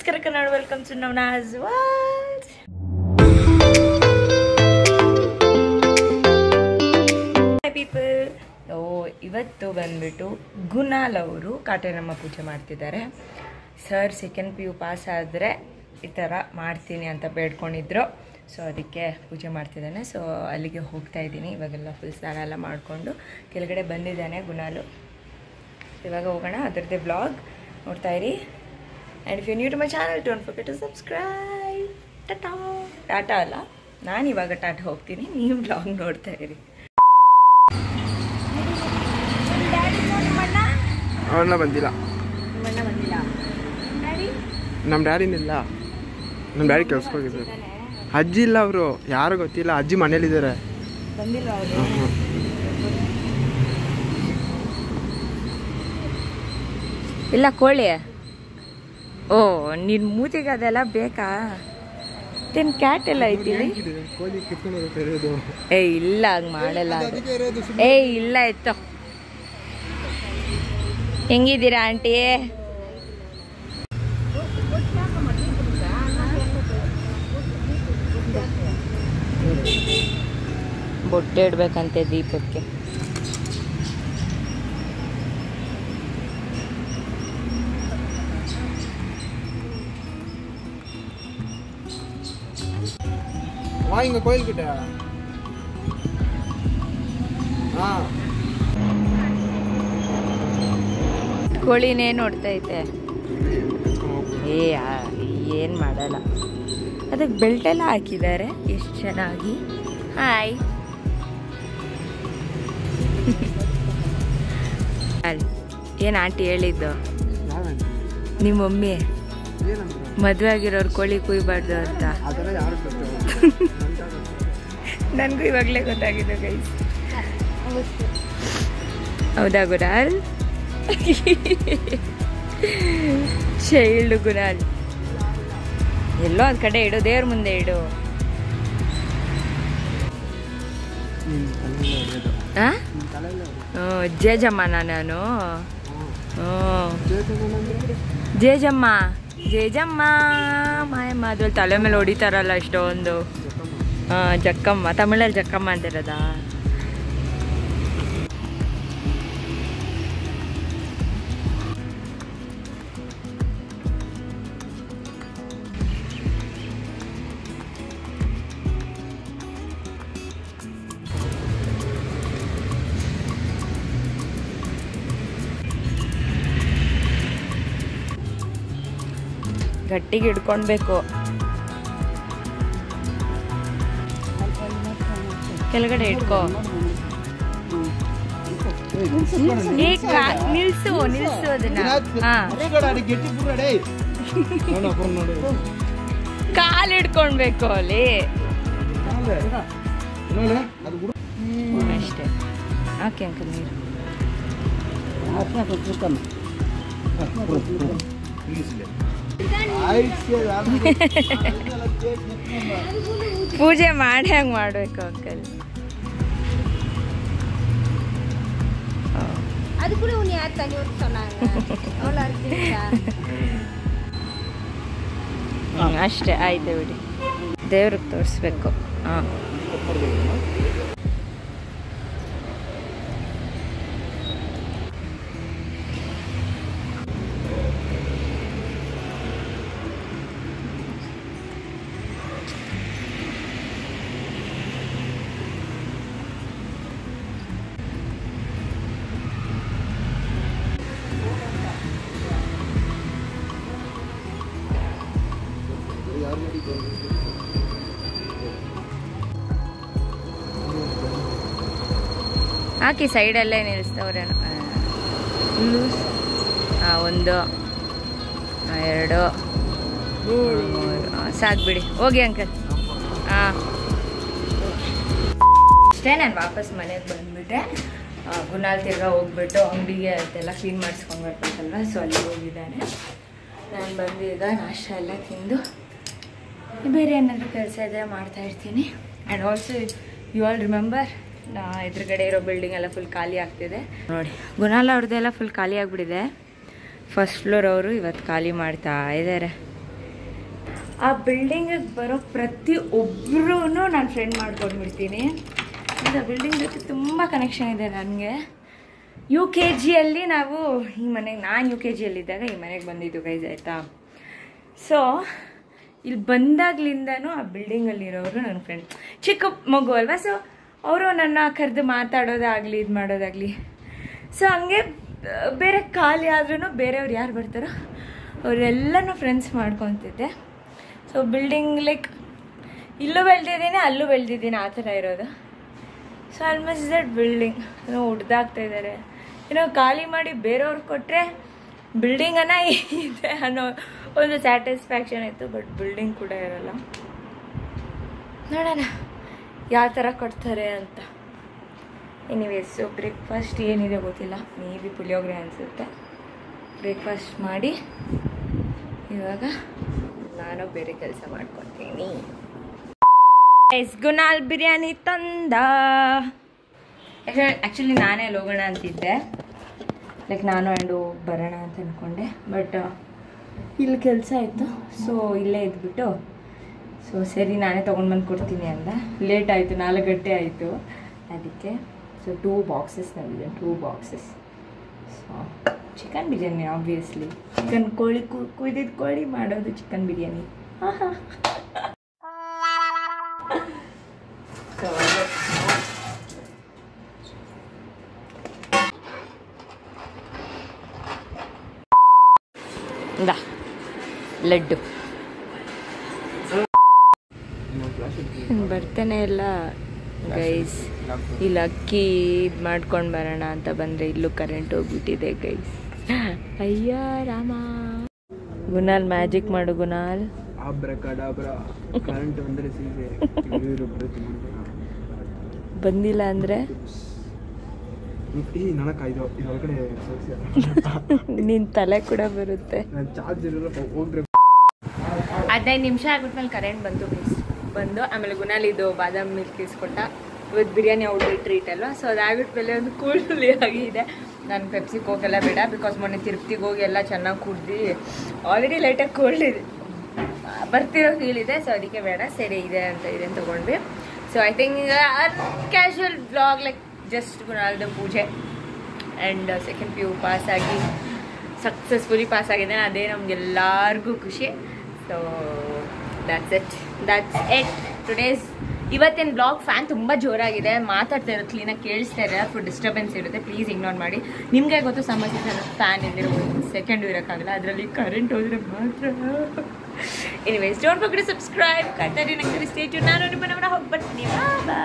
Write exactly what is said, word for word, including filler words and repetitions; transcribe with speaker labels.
Speaker 1: ನಮಸ್ಕಾರ Kannada, welcome to Navanas world. Hi people. ಓ ಇವತ್ತು ಬಂದ್ಬಿಟ್ಟು ಗುನಾಲ್ ಅವರು ಕಾಟೇರಮ್ಮ ಪೂಜೆ ಮಾಡ್ತಿದ್ದಾರೆ. Sir second P U pass ಆದರೆ ಈ ಥರ ಮಾಡ್ತೀನಿ ಅಂತ ಬೇಡ್ಕೊಂಡಿದ್ರು. ಸೊ ಅದಕ್ಕೆ ಪೂಜೆ ಮಾಡ್ತಿದ್ದಾನೆ. ಸೊ ಅಲ್ಲಿಗೆ ಹೋಗ್ತಾ ಇದ್ದೀನಿ. ಇವಾಗೆಲ್ಲ ಫುಲ್ ಸ್ನಾನ ಎಲ್ಲ ಮಾಡಿಕೊಂಡು ಕೆಳಗಡೆ ಬಂದಿದ್ದಾನೆ ಗುನಾಲು. ಇವಾಗ ಹೋಗೋಣ. ಅದರದ್ದೇ ವ್ಲಾಗ್ ನೋಡ್ತಾ ಇರಿ. And if you new to my channel don't forget to subscribe. Tata tata ಅಲ್ಲ, ನಾನು ಇವಾಗ ಟಾಟಾ ಹೋಗ್ತೀನಿ, ನೀವು ವ್ಲಾಗ್ ನೋಡ್ತಾ ಇರಿ.
Speaker 2: ಅವನ್ನ ಬಂದಿಲ್ಲ,
Speaker 1: ನಿಮ್ಮಣ್ಣ ಬಂದಿಲ್ಲ.
Speaker 2: ನಮ್ಮ ಡ್ಯಾಡಿನಿಲ್ಲ, ನಮ್ಮ ಡ್ಯಾಡಿ ಕೆಲ್ಸಕ್ಕೆ ಹೋಗಿದ್ದಾರೆ. ಅಜ್ಜಿ ಇಲ್ಲ, ಅವರು ಯಾರು ಗೊತ್ತಿಲ್ಲ. ಅಜ್ಜಿ ಮನೇಲಿದ್ದಾರೆ.
Speaker 1: ಬಂದಿಲ್ಲ ಅವರು. ಇಲ್ಲ ಕೋಳಿ. ಓ ನಿನ್ನ ಮೂತಿಗೆ ಅದೆಲ್ಲ ಬೇಕಾ? ತಿನ್ ಕ್ಯಾಟ್ ಎಲ್ಲ ಐತಿವಿ. ಏ ಇಲ್ಲ, ಹಂಗೆ ಮಾಡಲ್ಲ. ಏ ಇಲ್ಲ ಆಯ್ತು. ಹೆಂಗಿದ್ದೀರಾ ಆಂಟಿ? ಬೊಟ್ಟೆ ಇಡ್ಬೇಕಂತೆ ದೀಪಕ್ಕೆ.
Speaker 2: வா இங்க கோயில் கிட்ட. ಹಾ
Speaker 1: ಕೋಳಿನೇ ನೋಡ್ತಾ ಐತೆ. ಏ ಏನು ಮಾಡಲ್ಲ. ಅದಕ್ಕೆ ಬೆಲ್ಟ್ ಎಲ್ಲ ಹಾಕಿದ್ದಾರೆ ಎಷ್ಟು ಚೆನ್ನಾಗಿ. ಹಾಯ್. ಏನು ಆಂಟಿ ಹೇಳಿದ್ದು? ನಿಮ್ಮ ಮಮ್ಮಿ ಮದುವೆ ಆಗಿರೋರು ಕೋಳಿ ಕುಯ್ಬಾರ್ದು ಅಂತ. ನನಗೂ ಇವಾಗಲೇ ಗೊತ್ತಾಗಿದೆ ಗೈಸ್. ಹೌದಾ ಗುನಾಲ್? ಚೈಲ್ಡ್ ಗುನಾಲ್. ಎಲ್ಲೋ ಒಂದು ಕಡೆ ಇಡು, ದೇವ್ರ ಮುಂದೆ ಇಡು. ಜೇಜಮ್ಮನ ನಾನು. ಜೇಜಮ್ಮ ಜೇಜಮ್ಮ ಮಾಯಮ್ಮ. ಅದ್ರಲ್ಲಿ ತಲೆ ಮೇಲೆ ಹೊಡಿತಾರಲ್ಲ ಇಷ್ಟೊಂದು. ಹಾಂ ಜಕ್ಕಮ್ಮ, ತಮಿಳಲ್ಲಿ ಜಕ್ಕಮ್ಮ ಅಂತಿರೋದಾ? ಗಟ್ಟಿಗೆ ಹಿಡ್ಕೊಳ್ಬೇಕು. ಕೆಳಗಡೆ ಇಟ್ಕೋ. ನಿಲ್ಸು ನಿಲ್ಸು ಅದನ್ನ. ಕಾಲು ಹಿಡ್ಕೊಳ್ಬೇಕು ಅಲ್ಲಿ ಅಷ್ಟೇ. ಓಕೆ ಅಂಕಲ್ ನೀರು. ಪೂಜೆ ಮಾಡಿ ಹಂಗೆ ಮಾಡ್ಬೇಕು ಅಂಕಲ್. ಅಷ್ಟೇ ಆಯ್ತು ಬಿಡಿ. ದೇವ್ರಿಗೆ ತೋರಿಸ್ಬೇಕು. ಹಾಂ ಹಾಕಿ ಸೈಡಲ್ಲೇ ನಿಲ್ಲಿಸ್ತವ್ರೆ. ಲೂಸ್. ಹಾಂ ಒಂದು ಎರಡು ಮೂರು ಸಾಕು ಬಿಡಿ. ಹೋಗಿ ಅಂಕಲ್. ಹಾಂ ಅಷ್ಟೇ. ನಾನು ವಾಪಸ್ ಮನೆಗೆ ಬಂದುಬಿಟ್ಟೆ. ಗುನಾಲ್ ತಿರ್ಗಾ ಹೋಗ್ಬಿಟ್ಟು ಅಂಗಡಿಗೆ ಅದೆಲ್ಲ ಕ್ಲೀನ್ ಮಾಡಿಸ್ಕೊಂಡು ಬರ್ಬೇಕಲ್ವ. ಸೊ ಅಲ್ಲಿ ಹೋಗಿದ್ದಾನೆ. ನಾನು ಬಂದು ಈಗ ನಾಷ್ಟ ಎಲ್ಲ ತಿಂದು ಬೇರೆ ಏನಾದರೂ ಕೆಲಸ ಇದ್ದರೆ ಮಾಡ್ತಾಯಿರ್ತೀನಿ. And also you all remember ಎದುರುಗಡೆ ಇರೋ ಬಿಲ್ಡಿಂಗ್ ಎಲ್ಲ ಫುಲ್ ಖಾಲಿ ಆಗ್ತಿದೆ ನೋಡಿ. ಗುನಾಲ್ ಅವ್ರದ್ದೆಲ್ಲ ಫುಲ್ ಖಾಲಿ ಆಗಿಬಿಟ್ಟಿದೆ. ಫಸ್ಟ್ ಫ್ಲೋರ್ ಅವರು ಇವತ್ತು ಖಾಲಿ ಮಾಡ್ತಾ ಇದ್ದಾರೆ. ಆ ಬಿಲ್ಡಿಂಗಿಗೆ ಬರೋ ಪ್ರತಿ ಒಬ್ಬರೂ ನಾನು ಫ್ರೆಂಡ್ ಮಾಡ್ಕೊಂಡ್ಬಿಡ್ತೀನಿ. ಆ ಬಿಲ್ಡಿಂಗ್ ಜೊತೆ ತುಂಬ ಕನೆಕ್ಷನ್ ಇದೆ ನನಗೆ. ಯು ಕೆ ಜಿಯಲ್ಲಿ ನಾವು ಈ ಮನೆಗೆ ನಾನು ಯು ಕೆ ಜಿಯಲ್ಲಿದ್ದಾಗ ಈ ಮನೆಗೆ ಬಂದಿದ್ದು ಗೈಸ್ ಆಯಿತಾ. ಸೊ ಇಲ್ಲಿ ಬಂದಾಗ್ಲಿಂದನೂ ಆ ಬಿಲ್ಡಿಂಗಲ್ಲಿರೋರು ನನ್ನ ಫ್ರೆಂಡ್. ಚಿಕ್ಕ ಮಗು ಅಲ್ವಾ, ಸೊ ಅವರು ನನ್ನ ಕರೆದು ಮಾತಾಡೋದಾಗಲಿ ಇದು ಮಾಡೋದಾಗಲಿ. ಸೊ ಹಂಗೆ ಬೇರೆ ಖಾಲಿ ಆದ್ರೂ ಬೇರೆಯವ್ರು ಯಾರು ಬರ್ತಾರೋ ಅವರೆಲ್ಲನೂ ಫ್ರೆಂಡ್ಸ್ ಮಾಡ್ಕೊತಿದ್ದೆ. ಸೊ ಬಿಲ್ಡಿಂಗ್ ಲೈಕ್ ಇಲ್ಲೂ ಬೆಳೆದಿದ್ದೀನಿ ಅಲ್ಲೂ ಬೆಳೆದಿದ್ದೀನಿ ಆ ಥರ ಇರೋದು. ಸೊ ಆಲ್ಮೋಸ್ಟ್ ದಟ್ ಬಿಲ್ಡಿಂಗ್ ಏನೋ ಹುಡ್ದಾಗ್ತಾ ಇದ್ದಾರೆ, ಏನೋ ಖಾಲಿ ಮಾಡಿ ಬೇರೆಯವ್ರಿಗೆ ಕೊಟ್ಟರೆ ಬಿಲ್ಡಿಂಗನ್ನ ಇದೆ ಅನ್ನೋ ಒಂದು ಸ್ಯಾಟಿಸ್ಫ್ಯಾಕ್ಷನ್ ಇತ್ತು. ಬಟ್ ಬಿಲ್ಡಿಂಗ್ ಕೂಡ ಇರಲ್ಲ. ನೋಡೋಣ ಯಾವ ಥರ ಕೊಡ್ತಾರೆ ಅಂತ. ಎನಿವೇಸ್ ಬ್ರೇಕ್ಫಾಸ್ಟ್ ಏನಿದೆ ಗೊತ್ತಿಲ್ಲ, ಮೇ ಬಿ ಪುಳಿಯೋಗರೆ ಅನಿಸುತ್ತೆ. ಬ್ರೇಕ್ಫಾಸ್ಟ್ ಮಾಡಿ ಇವಾಗ ನಾನು ಬೇರೆ ಕೆಲಸ ಮಾಡ್ಕೊತೀನಿ. ಎಸ್ ಗುನಾಲ್ ಬಿರಿಯಾನಿ ತಂದ. ಆ್ಯಕ್ಚುಲಿ ನಾನೇ ಅಲ್ಲಿ ಹೋಗೋಣ ಅಂತಿದ್ದೆ, ಲೈಕ್ ನಾನು ಆ್ಯಂಡು ಬರೋಣ ಅಂತ ಅಂದ್ಕೊಂಡೆ. ಬಟ್ ಇಲ್ಲಿ ಕೆಲಸ ಇತ್ತು, ಸೊ ಇಲ್ಲೇ ಇದ್ಬಿಟ್ಟು ಸೊ ಸರಿ ನಾನೇ ತೊಗೊಂಡು ಬಂದು ಕೊಡ್ತೀನಿ ಅಂದ. ಲೇಟ್ ಆಯಿತು, ನಾಲ್ಕು ಗಂಟೆ ಆಯಿತು ಅದಕ್ಕೆ. ಸೊ ಟೂ ಬಾಕ್ಸಸ್ ನಂದಿದೆ, two boxes. So chicken biryani obviously, chicken ಕೋಳಿ ಕುಯ್ದಿದ್ದು ಕೋಳಿ ಮಾಡೋದು ಚಿಕನ್ ಬಿರಿಯಾನಿ. ಹಾಂ ಹಾಂ ಸೊ ಲಡ್ಡು ಬರ್ತಾನೆ ಎಲ್ಲ ಗೈಸ್. ಇಲ್ಲಿ ಅಕ್ಕಿ ಇದು ಮಾಡ್ಕೊಂಡು ಬರೋಣ ಅಂತ ಬಂದರೆ ಇಲ್ಲೂ ಕರೆಂಟ್ ಹೋಗ್ಬಿಟ್ಟಿದೆ ಗೈಸ್. ಅಯ್ಯ ರಾಮ. ಗುನಾಲ್ ಮ್ಯಾಜಿಕ್ ಮಾಡು ಗುನಾಲ್. ಬಂದಿಲ್ಲ ಅಂದರೆ ನಿನ್ನ ತಲೆ ಕೂಡ ಬರುತ್ತೆ. ಹದಿನೈದು ನಿಮಿಷ ಆಗ್ಬಿಟ್ಮೇಲೆ ಕರೆಂಟ್ ಬಂತು ಗೈಸ್. ಬಂದು ಆಮೇಲೆ ಗುನಾಲ್ ಇದು ಬಾದಾಮ್ ಮಿಲ್ಕ್ ಇಸ್ಕೊಟ್ಟ. ಇವತ್ತು ಬಿರಿಯಾನಿ ಔಟ್ರಿ ಟ್ರೀಟ್ ಅಲ್ವಾ, ಸೊ ಅದಾಗ್ಬಿಟ್ಮೇಲೆ ಒಂದು ಕೂಲಿ ಆಗಿದೆ. ನಾನು ಪೆಪ್ಸಿ ಕೋಕೆಲ್ಲ ಬೇಡ, ಬಿಕಾಸ್ ಮೊನ್ನೆ ತಿರುಪ್ತಿಗೆ ಹೋಗಿ ಎಲ್ಲ ಚೆನ್ನಾಗಿ ಕುಡ್ದು ಆಲ್ರೆಡಿ ಲೈಟಾಗಿ ಕೋಲ್ಡ್ ಇದೆ, ಬರ್ತಿರೋ ಫೀಲ್ ಇದೆ. ಸೊ ಅದಕ್ಕೆ ಬೇಡ, ಸರಿ ಇದೆ ಅಂತ ಇದೆ ತೊಗೊಂಡ್ವಿ. So I think casual blog like just ಗುನಾಲ್ದ ಪೂಜೆ ಆ್ಯಂಡ್ ಸೆಕೆಂಡ್ ಪಿ ಯು ಪಾಸಾಗಿ ಸಕ್ಸಸ್ಫುಲಿ ಪಾಸಾಗಿದೆ, ಅದೇ ನಮಗೆಲ್ಲರಿಗೂ ಖುಷಿ. So that's it that's it today's. ಇವತ್ತಿನ ಬ್ಲಾಗ್ ಫ್ಯಾನ್ ತುಂಬ ಜೋರಾಗಿದೆ, ಮಾತಾಡ್ತಾ ಇರೋದು ಕ್ಲೀನಾಗಿ ಕೇಳಿಸ್ತಾ ಇದೆ, ಅಥವಾ ಡಿಸ್ಟರ್ಬೆನ್ಸ್ ಇರುತ್ತೆ, ಪ್ಲೀಸ್ ಇಗ್ನೋರ್ ಮಾಡಿ. ನಿಮಗೆ ಗೊತ್ತು ಸಮಸ್ಯೆ ಫ್ಯಾನ್ ಇದ್ದಿರೋ ಸೆಕೆಂಡ್ ಇರೋಕ್ಕಾಗಲ್ಲ, ಅದರಲ್ಲಿ ಕರೆಂಟ್ ಹೋದರೆ ಮಾತ್ರ. Anyways don't forget to subscribe. ಕಾಯ್ತಾ ಇರಿ ನಂಗೆ ಸ್ಟೇ ಟ್ಯೂನ್. ನಾನು ನಿಮ್ಮ ಹೋಗಿ ಬರ್ತೀನಿ.